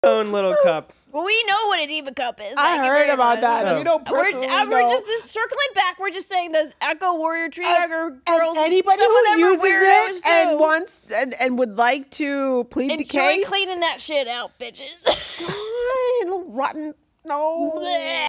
own little cup. Well, we know what a Diva Cup is. I heard about that. Oh. We don't personally know. We're just circling back. We're just saying those Echo Warrior Tree Hugger girls. And anybody some who of them uses are weirdos it and too. wants and would like to plead the Enjoy case. cleaning that shit out, bitches. God, rotten. No.